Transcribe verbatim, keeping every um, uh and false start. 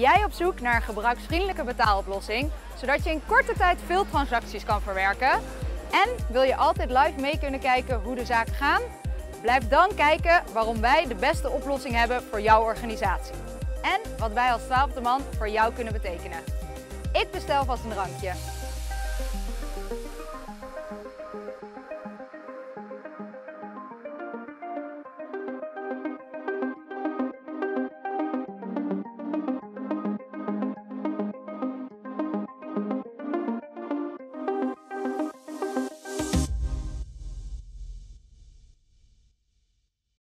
jij op zoek naar een gebruiksvriendelijke betaaloplossing, zodat je in korte tijd veel transacties kan verwerken? En wil je altijd live mee kunnen kijken hoe de zaken gaan? Blijf dan kijken waarom wij de beste oplossing hebben voor jouw organisatie. En wat wij als twaalfde man voor jou kunnen betekenen. Ik bestel vast een drankje.